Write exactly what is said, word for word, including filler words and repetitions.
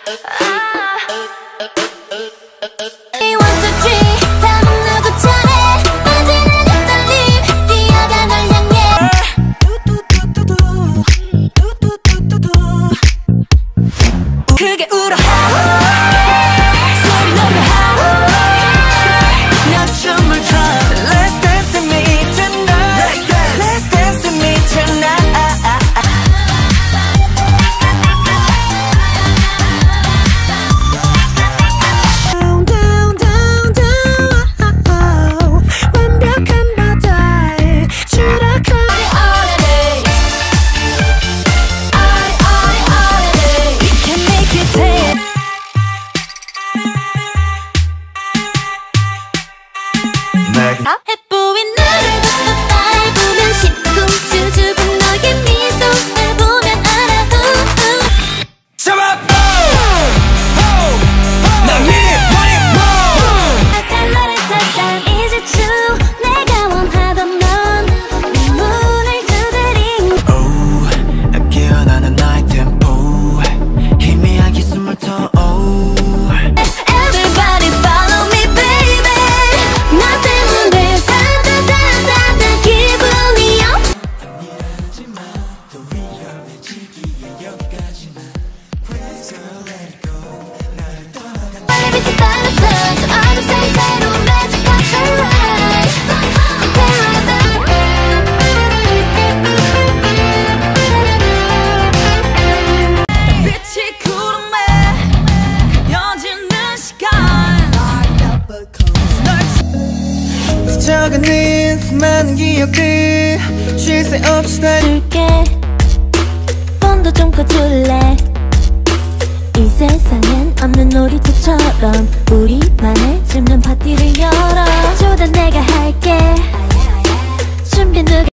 적어낸 수많은 기억들 쉴 새 없이 줄게 폰도 좀 꺼줄래. 이 세상엔 없는 놀이터처럼 우리만의 짚는 파티를 열어. 조단 내가 할게. 준비 누가